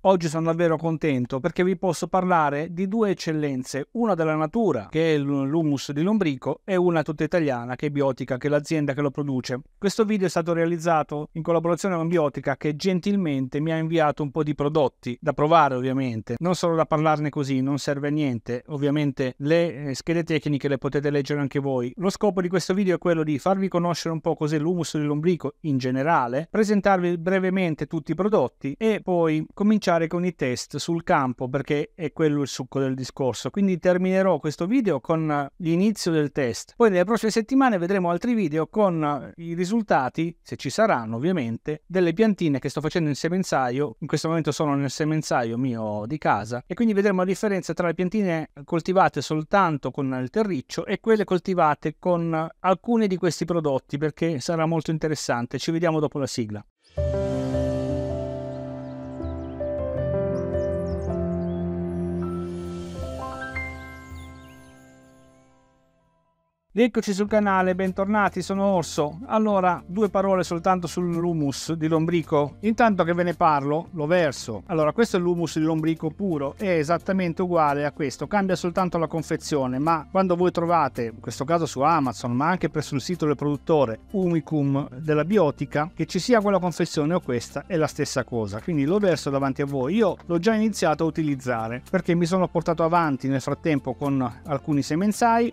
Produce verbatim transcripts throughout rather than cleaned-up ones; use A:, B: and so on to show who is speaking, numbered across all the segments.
A: Oggi sono davvero contento perché vi posso parlare di due eccellenze, una della natura che è l'humus di lombrico e una tutta italiana che è Biotica, che è l'azienda che lo produce. Questo video è stato realizzato in collaborazione con Biotica, che gentilmente mi ha inviato un po' di prodotti da provare, ovviamente, non solo da parlarne così, non serve a niente. Ovviamente le schede tecniche le potete leggere anche voi. Lo scopo di questo video è quello di farvi conoscere un po' cos'è l'humus di lombrico in generale, presentarvi brevemente tutti i prodotti e poi cominciare con i test sul campo, perché è quello il succo del discorso. Quindi terminerò questo video con l'inizio del test, poi nelle prossime settimane vedremo altri video con i risultati, se ci saranno ovviamente, delle piantine che sto facendo in semenzaio. In questo momento sono nel semenzaio mio di casa e quindi vedremo la differenza tra le piantine coltivate soltanto con il terriccio e quelle coltivate con alcuni di questi prodotti, perché sarà molto interessante. Ci vediamo dopo la sigla. Eccoci sul canale, bentornati, sono Orso. Allora, due parole soltanto sull'humus di lombrico. Intanto che ve ne parlo, lo verso. Allora, questo è l'humus di lombrico puro, è esattamente uguale a questo, cambia soltanto la confezione, ma quando voi trovate, in questo caso su Amazon, ma anche presso il sito del produttore Umicum della Biotica, che ci sia quella confezione o questa, è la stessa cosa. Quindi lo verso davanti a voi. Io l'ho già iniziato a utilizzare, perché mi sono portato avanti nel frattempo con alcuni semenzai,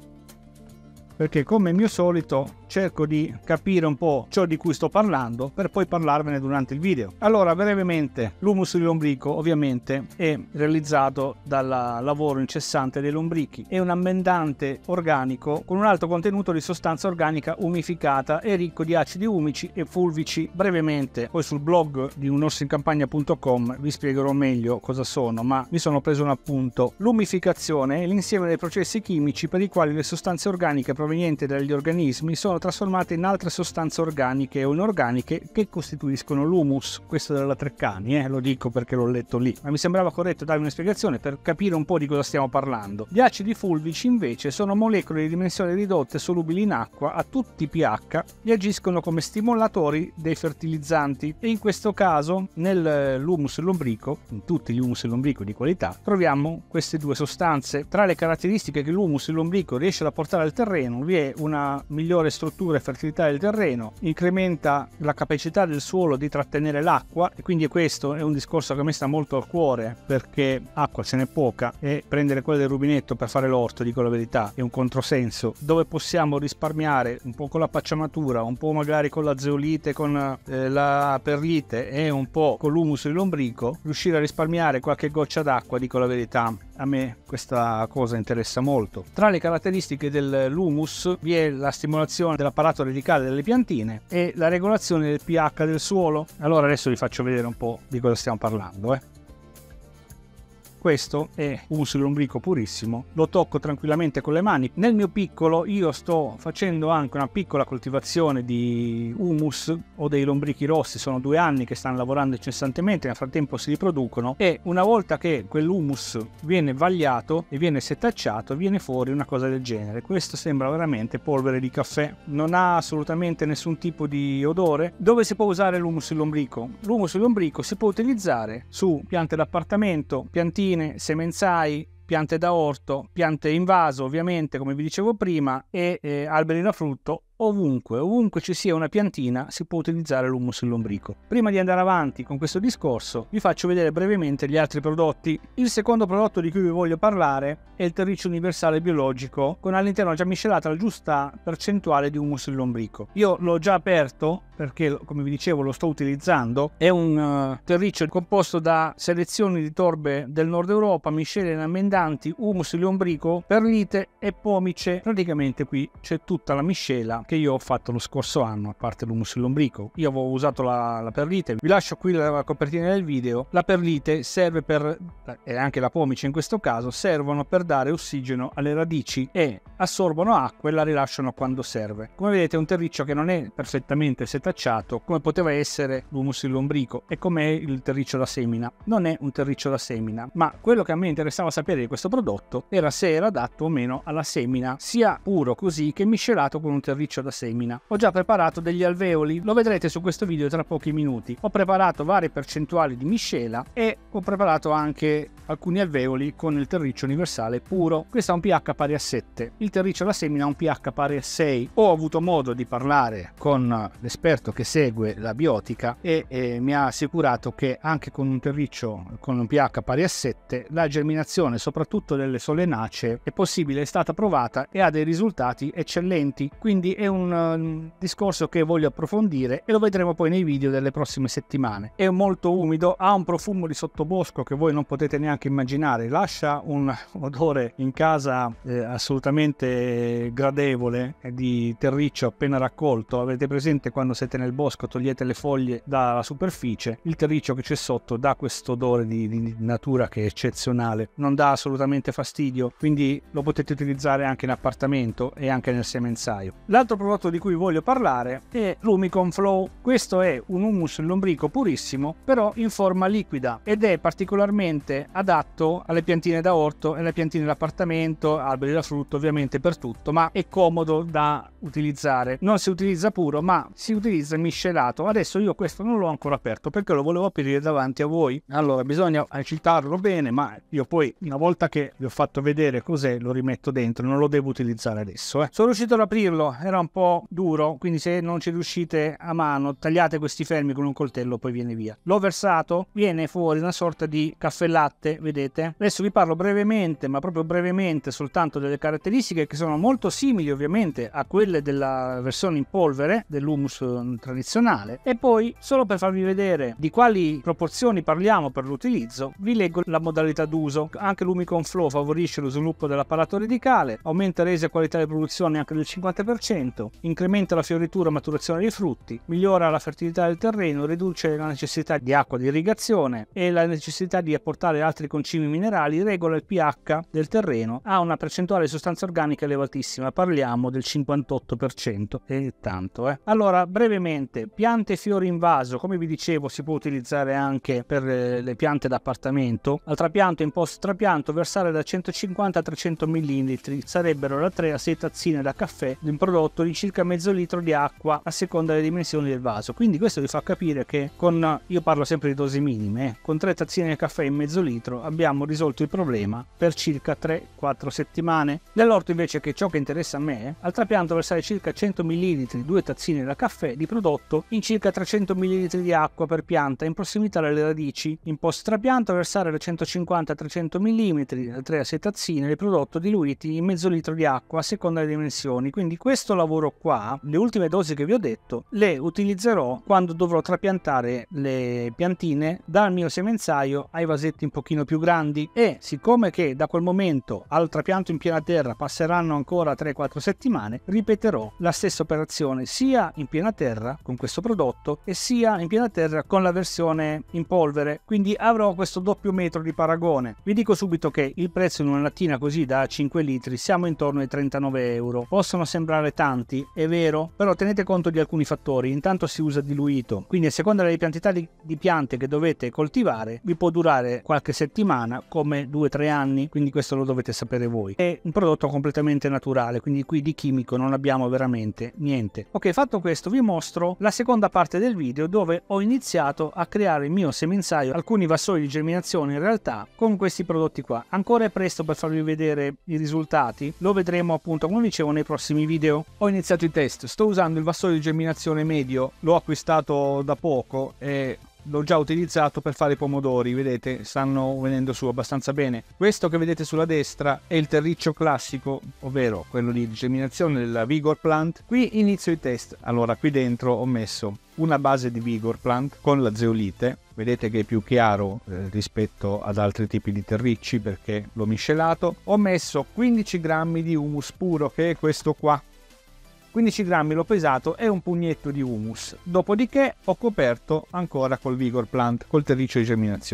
A: perché come mio solito cerco di capire un po' ciò di cui sto parlando per poi parlarvene durante il video. Allora, brevemente, l'humus di lombrico ovviamente è realizzato dal lavoro incessante dei lombrichi. È un ammendante organico con un alto contenuto di sostanza organica umificata e ricco di acidi umici e fulvici. Brevemente, poi sul blog di un orso in campagna punto com vi spiegherò meglio cosa sono, ma mi sono preso un appunto. L'umificazione è l'insieme dei processi chimici per i quali le sostanze organiche provenienti dagli organismi sono trasformate in altre sostanze organiche o inorganiche che costituiscono l'humus. Questo della Treccani, eh, lo dico perché l'ho letto lì, ma mi sembrava corretto darvi una spiegazione per capire un po' di cosa stiamo parlando. Gli acidi fulvici invece sono molecole di dimensioni ridotte solubili in acqua a tutti i pH e agiscono come stimolatori dei fertilizzanti, e in questo caso nell'humus lombrico, in tutti gli humus lombrico di qualità, troviamo queste due sostanze. Tra le caratteristiche che l'humus lombrico riesce a portare al terreno vi è una migliore struttura e fertilità del terreno, incrementa la capacità del suolo di trattenere l'acqua, e quindi questo è un discorso che a me sta molto al cuore, perché acqua ce n'è poca e prendere quella del rubinetto per fare l'orto, dico la verità, è un controsenso. Dove possiamo risparmiare un po' con la pacciamatura, un po' magari con la zeolite, con eh, la perlite e un po' con l'humus di lombrico, riuscire a risparmiare qualche goccia d'acqua, dico la verità, a me questa cosa interessa molto. Tra le caratteristiche dell'humus vi è la stimolazione dell'apparato radicale delle piantine e la regolazione del pH del suolo. Allora adesso vi faccio vedere un po' di cosa stiamo parlando, eh. Questo è humus di lombrico purissimo, lo tocco tranquillamente con le mani. Nel mio piccolo io sto facendo anche una piccola coltivazione di humus o dei lombrichi rossi, sono due anni che stanno lavorando incessantemente, nel frattempo si riproducono, e una volta che quell'humus viene vagliato e viene setacciato viene fuori una cosa del genere. Questo sembra veramente polvere di caffè, non ha assolutamente nessun tipo di odore. Dove si può usare l'humus di lombrico? L'humus di lombrico si può utilizzare su piante d'appartamento, piantine, semenzai, piante da orto, piante in vaso ovviamente come vi dicevo prima, e eh, alberi da frutto. Ovunque, ovunque ci sia una piantina si può utilizzare l'humus di lombrico. Prima di andare avanti con questo discorso vi faccio vedere brevemente gli altri prodotti. Il secondo prodotto di cui vi voglio parlare è il terriccio universale biologico, con all'interno già miscelata la giusta percentuale di humus di lombrico. Io l'ho già aperto perché, come vi dicevo, lo sto utilizzando. È un uh, terriccio composto da selezioni di torbe del nord Europa, miscele ammendanti, humus di lombrico, perlite e pomice. Praticamente qui c'è tutta la miscela che io ho fatto lo scorso anno, a parte l'humus di lombrico. Io avevo usato la, la perlite, vi lascio qui la copertina del video. La perlite serve per, e anche la pomice in questo caso, servono per dare ossigeno alle radici e assorbono acqua e la rilasciano quando serve. Come vedete è un terriccio che non è perfettamente setacciato come poteva essere l'humus di lombrico e come è il terriccio da semina. Non è un terriccio da semina, ma quello che a me interessava sapere di questo prodotto era se era adatto o meno alla semina, sia puro così che miscelato con un terriccio terriccio da semina. Ho già preparato degli alveoli, lo vedrete su questo video tra pochi minuti. Ho preparato varie percentuali di miscela e ho preparato anche alcuni alveoli con il terriccio universale puro. Questo ha un pH pari a sette, il terriccio da semina ha un pH pari a sei. Ho avuto modo di parlare con l'esperto che segue la biotica e eh, mi ha assicurato che anche con un terriccio con un pH pari a sette la germinazione soprattutto delle solenacee è possibile, è stata provata e ha dei risultati eccellenti. Quindi è un um, discorso che voglio approfondire e lo vedremo poi nei video delle prossime settimane. È molto umido, ha un profumo di sottobosco che voi non potete neanche immaginare, lascia un odore in casa eh, assolutamente gradevole eh, di terriccio appena raccolto. Avete presente quando siete nel bosco, togliete le foglie dalla superficie, il terriccio che c'è sotto dà questo odore di, di natura che è eccezionale, non dà assolutamente fastidio, quindi lo potete utilizzare anche in appartamento e anche nel semenzaio. L'altro prodotto di cui voglio parlare è l'Humicon Flow. Questo è un humus lombrico purissimo, però in forma liquida, ed è particolarmente adatto alle piantine da orto e alle piantine d'appartamento, alberi da frutto, ovviamente per tutto, ma è comodo da utilizzare. Non si utilizza puro, ma si utilizza miscelato. Adesso io questo non l'ho ancora aperto perché lo volevo aprire davanti a voi. Allora bisogna agitarlo bene, ma io poi una volta che vi ho fatto vedere cos'è lo rimetto dentro, non lo devo utilizzare adesso. Eh. Sono riuscito ad aprirlo, era un po' duro, quindi se non ci riuscite a mano tagliate questi fermi con un coltello, poi viene via. L'ho versato, viene fuori una sorta di caffè latte, vedete? Adesso vi parlo brevemente, ma proprio brevemente, soltanto delle caratteristiche che sono molto simili ovviamente a quelle della versione in polvere dell'humus tradizionale, e poi solo per farvi vedere di quali proporzioni parliamo per l'utilizzo vi leggo la modalità d'uso. Anche l'Humicon Flow favorisce lo sviluppo dell'apparato radicale, aumenta resa e qualità di produzione anche del cinquanta per cento, incrementa la fioritura e maturazione dei frutti, migliora la fertilità del terreno, riduce la necessità di acqua di irrigazione e la necessità di apportare altri concimi minerali, regola il pH del terreno, ha una percentuale di sostanza organica elevatissima, parliamo del cinquantotto per cento, è tanto eh. Allora brevemente, piante e fiori in vaso, come vi dicevo si può utilizzare anche per le piante d'appartamento. Al trapianto e in post trapianto versare da centocinquanta a trecento millilitri, sarebbero da tre a sei tazzine da caffè di un prodotto di circa mezzo litro di acqua a seconda delle dimensioni del vaso. Quindi questo vi fa capire che con, io parlo sempre di dosi minime, eh, con tre tazzine di caffè in mezzo litro abbiamo risolto il problema per circa tre quattro settimane. Nell'orto invece, che è ciò che interessa a me, al trapianto versare circa cento millilitri, due tazzine da caffè di prodotto in circa trecento millilitri di acqua per pianta in prossimità delle radici. In post trapianto versare da centocinquanta a trecento millilitri, da tre a sei tazzine di prodotto diluiti in mezzo litro di acqua a seconda delle dimensioni. Quindi questo lavoro qua, le ultime dosi che vi ho detto, le utilizzerò quando dovrò trapiantare le piantine dal mio semenzaio ai vasetti un pochino più grandi, e siccome che da quel momento al trapianto in piena terra passeranno ancora tre quattro settimane, ripeterò la stessa operazione sia in piena terra con questo prodotto e sia in piena terra con la versione in polvere, quindi avrò questo doppio metro di paragone. Vi dico subito che il prezzo in una lattina così da cinque litri siamo intorno ai trentanove euro. Possono sembrare tanti, è vero, però tenete conto di alcuni fattori. Intanto si usa diluito, quindi a seconda delle quantità di, di piante che dovete coltivare vi può durare qualche settimana come due tre anni, quindi questo lo dovete sapere voi. È un prodotto completamente naturale, quindi qui di chimico non abbiamo veramente niente. Ok, fatto questo vi mostro la seconda parte del video dove ho iniziato a creare il mio semenzaio, alcuni vassoi di germinazione in realtà con questi prodotti qua. Ancora è presto per farvi vedere i risultati, lo vedremo appunto come dicevo nei prossimi video. Ho iniziato i test, sto usando il vassoio di germinazione medio, l'ho acquistato da poco e l'ho già utilizzato per fare i pomodori, vedete stanno venendo su abbastanza bene. Questo che vedete sulla destra è il terriccio classico, ovvero quello di germinazione della Vigor Plant. Qui inizio i test. Allora qui dentro ho messo una base di Vigor Plant con la zeolite, vedete che è più chiaro eh, rispetto ad altri tipi di terricci perché l'ho miscelato. Ho messo quindici grammi di humus puro, che è questo qua, quindici grammi l'ho pesato e un pugnetto di humus. Dopodiché ho coperto ancora col Vigor Plant, col terriccio di germinazione.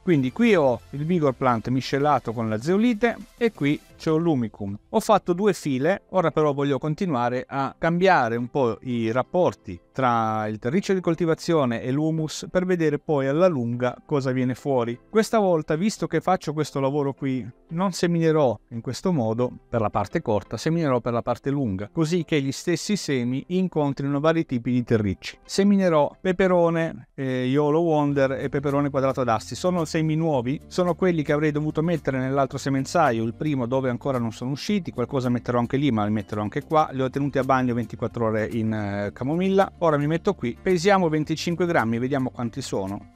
A: Quindi qui ho il Vigor Plant miscelato con la zeolite e qui c'ho l'Umicum. Ho fatto due file, ora però voglio continuare a cambiare un po' i rapporti tra il terriccio di coltivazione e l'humus per vedere poi alla lunga cosa viene fuori. Questa volta, visto che faccio questo lavoro qui, non seminerò in questo modo per la parte corta, seminerò per la parte lunga, così che gli stessi semi incontrino vari tipi di terricci. Seminerò peperone, eh, Yolo Wonder e peperone quadrato d'asti. Sono semi nuovi, sono quelli che avrei dovuto mettere nell'altro semenzaio, il primo dove ancora non sono usciti, qualcosa metterò anche lì, ma li metterò anche qua. Li ho tenuti a bagno ventiquattro ore in eh, camomilla. Ora mi metto qui, pesiamo venticinque grammi, vediamo quanti sono.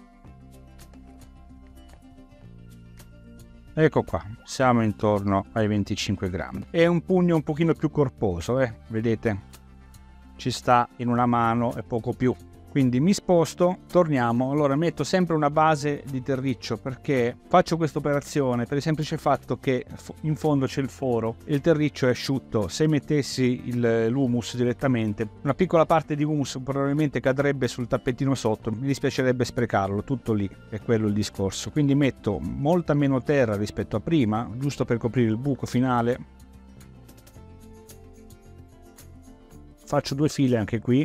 A: Ecco qua, siamo intorno ai venticinque grammi. È un pugno un pochino più corposo, eh? Vedete? Ci sta in una mano e poco più. Quindi mi sposto, torniamo. Allora metto sempre una base di terriccio perché faccio questa operazione per il semplice fatto che in fondo c'è il foro e il terriccio è asciutto. Se mettessi l'humus direttamente, una piccola parte di humus probabilmente cadrebbe sul tappetino sotto, mi dispiacerebbe sprecarlo, tutto lì, è quello il discorso. Quindi metto molta meno terra rispetto a prima, giusto per coprire il buco finale. Faccio due file anche qui.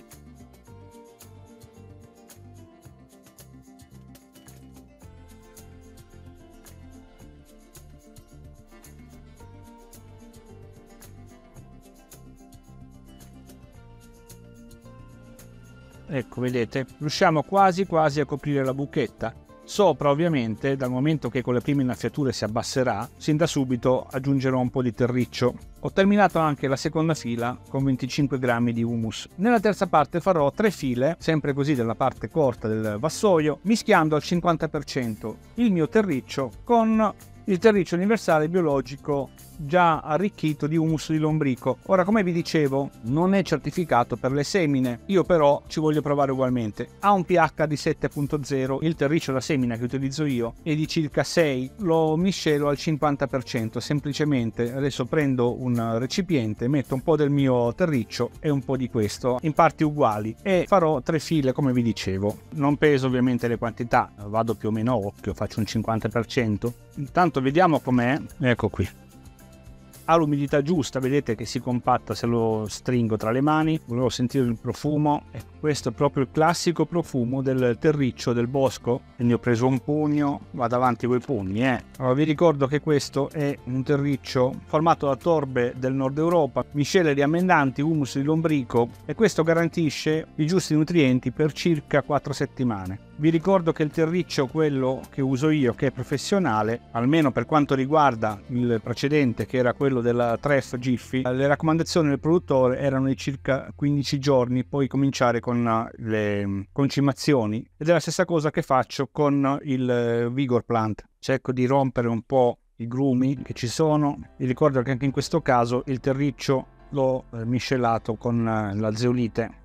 A: Ecco, vedete, riusciamo quasi quasi a coprire la buchetta. Sopra ovviamente, dal momento che con le prime innaffiature si abbasserà, sin da subito aggiungerò un po' di terriccio. Ho terminato anche la seconda fila con venticinque grammi di humus. Nella terza parte farò tre file, sempre così della parte corta del vassoio, mischiando al cinquanta per cento il mio terriccio con il terriccio universale biologico già arricchito di humus di lombrico. Ora, come vi dicevo, non è certificato per le semine, io però ci voglio provare ugualmente. Ha un pH di sette punto zero, il terriccio da semina che utilizzo io è di circa sei, lo miscelo al cinquanta per cento. Semplicemente adesso prendo un recipiente, metto un po' del mio terriccio e un po' di questo in parti uguali e farò tre file come vi dicevo. Non peso ovviamente le quantità, vado più o meno a occhio, faccio un cinquanta per cento. Intanto vediamo com'è. Ecco qui, ha l'umidità giusta, vedete che si compatta se lo stringo tra le mani. Volevo sentire il profumo e questo è proprio il classico profumo del terriccio del bosco. Quindi ho preso un pugno, vado avanti coi pugni. Eh. Allora, vi ricordo che questo è un terriccio formato da torbe del nord Europa, miscele di amendanti, humus di lombrico, e questo garantisce i giusti nutrienti per circa quattro settimane. Vi ricordo che il terriccio, quello che uso io, che è professionale, almeno per quanto riguarda il precedente che era quello della Treff Jiffy, le raccomandazioni del produttore erano di circa quindici giorni, poi cominciare con le concimazioni, ed è la stessa cosa che faccio con il Vigor Plant. Cerco di rompere un po' i grumi che ci sono. Vi ricordo che anche in questo caso il terriccio l'ho miscelato con la zeolite.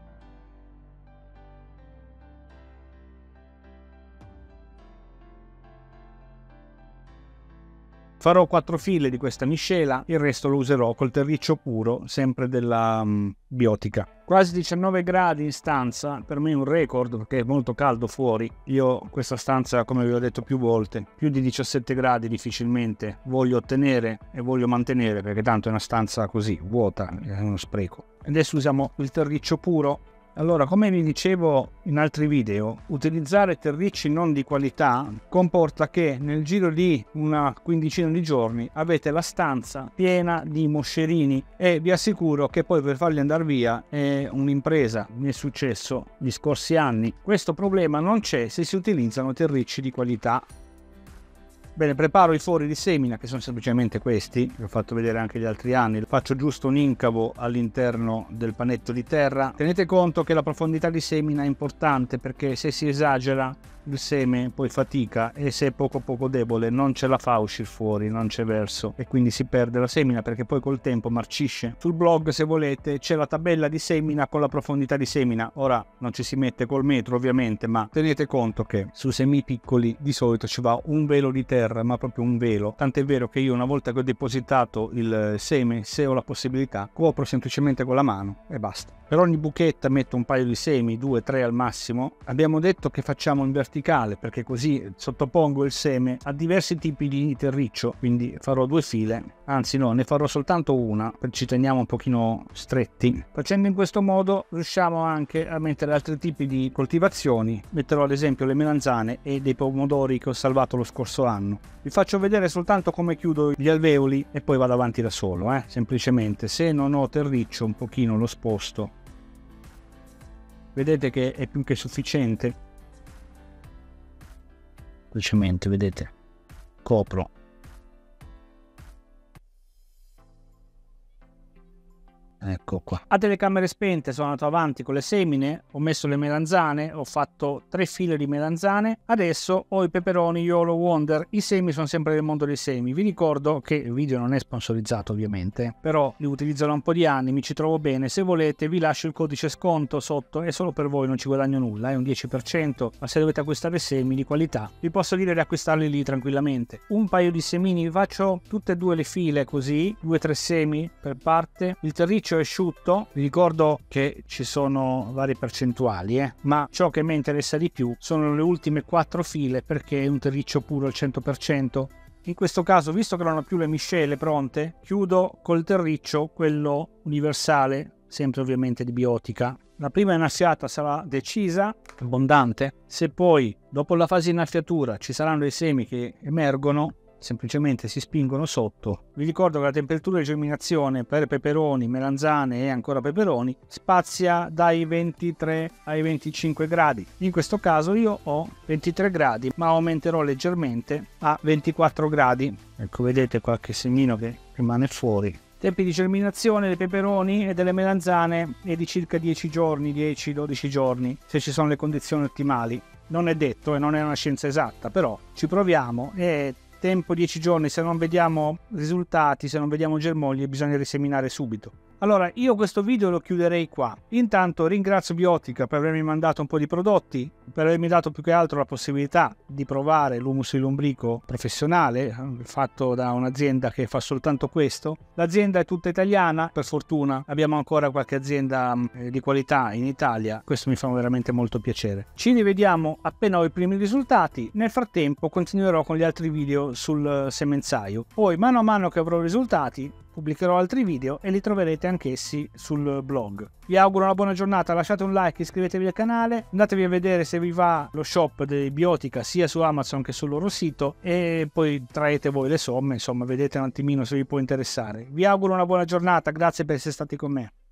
A: Farò quattro file di questa miscela, il resto lo userò col terriccio puro, sempre della um, biotica. Quasi diciannove gradi in stanza, per me è un record perché è molto caldo fuori. Io questa stanza, come vi ho detto più volte, più di diciassette gradi difficilmente voglio ottenere e voglio mantenere, perché tanto è una stanza così, vuota, è uno spreco. Adesso usiamo il terriccio puro. Allora, come vi dicevo in altri video, utilizzare terricci non di qualità comporta che nel giro di una quindicina di giorni avete la stanza piena di moscerini, e vi assicuro che poi per farli andare via è un'impresa. Mi è successo gli scorsi anni. Questo problema non c'è se si utilizzano terricci di qualità. Bene, preparo i fori di semina, che sono semplicemente questi, vi ho fatto vedere anche gli altri anni. Faccio giusto un incavo all'interno del panetto di terra. Tenete conto che la profondità di semina è importante, perché se si esagera il seme poi fatica, e se è poco poco debole non ce la fa a uscire fuori, non c'è verso, e quindi si perde la semina perché poi col tempo marcisce. Sul blog, se volete, c'è la tabella di semina con la profondità di semina. Ora non ci si mette col metro ovviamente, ma tenete conto che su semi piccoli di solito ci va un velo di terra, ma proprio un velo. Tant'è vero che io, una volta che ho depositato il seme, se ho la possibilità, copro semplicemente con la mano e basta. Per ogni buchetta metto un paio di semi, due tre al massimo. Abbiamo detto che facciamo in verticale verticale, perché così sottopongo il seme a diversi tipi di terriccio, quindi farò due file, anzi no, ne farò soltanto una, perché ci teniamo un pochino stretti. Facendo in questo modo riusciamo anche a mettere altri tipi di coltivazioni. Metterò ad esempio le melanzane e dei pomodori che ho salvato lo scorso anno. Vi faccio vedere soltanto come chiudo gli alveoli e poi vado avanti da solo, eh? Semplicemente, se non ho terriccio un pochino lo sposto. Vedete che è più che sufficiente. Semplicemente, vedete, copro. Ecco qua. A telecamere spente sono andato avanti con le semine, ho messo le melanzane, ho fatto tre file di melanzane, adesso ho i peperoni YOLO Wonder. I semi sono sempre del mondo dei semi. Vi ricordo che il video non è sponsorizzato ovviamente, però li utilizzo da un po' di anni, mi ci trovo bene. Se volete vi lascio il codice sconto sotto, è solo per voi, non ci guadagno nulla, è un dieci per cento, ma se dovete acquistare semi di qualità vi posso dire di acquistarli lì tranquillamente. Un paio di semini, vi faccio tutte e due le file così, due o tre semi per parte. Il terriccio asciutto, vi ricordo che ci sono varie percentuali, eh? ma ciò che mi interessa di più sono le ultime quattro file, perché è un terriccio puro al cento per cento. In questo caso, visto che non ho più le miscele pronte, chiudo col terriccio, quello universale, sempre ovviamente di biotica. La prima innaffiata sarà decisa, abbondante. Se poi dopo la fase di innaffiatura ci saranno dei semi che emergono, semplicemente si spingono sotto. Vi ricordo che la temperatura di germinazione per peperoni, melanzane e ancora peperoni spazia dai ventitré ai venticinque gradi. In questo caso io ho ventitré gradi, ma aumenterò leggermente a ventiquattro gradi. Ecco, vedete qualche semino che rimane fuori. Tempi di germinazione dei peperoni e delle melanzane è di circa dieci giorni, dieci dodici giorni, se ci sono le condizioni ottimali. Non è detto e non è una scienza esatta, però ci proviamo. E tempo dieci giorni, se non vediamo risultati, se non vediamo germogli, bisogna riseminare subito. Allora, io questo video lo chiuderei qua. Intanto ringrazio Biotica per avermi mandato un po' di prodotti, per avermi dato più che altro la possibilità di provare l'humus di lombrico professionale, fatto da un'azienda che fa soltanto questo. L'azienda è tutta italiana, per fortuna abbiamo ancora qualche azienda eh, di qualità in Italia, questo mi fa veramente molto piacere. Ci rivediamo appena ho i primi risultati, nel frattempo continuerò con gli altri video sul semenzaio. Poi mano a mano che avrò risultati pubblicherò altri video e li troverete anch'essi sul blog. Vi auguro una buona giornata, lasciate un like, iscrivetevi al canale, andatevi a vedere se vi va lo shop di Biotica sia su Amazon che sul loro sito e poi traete voi le somme, insomma vedete un attimino se vi può interessare. Vi auguro una buona giornata, grazie per essere stati con me.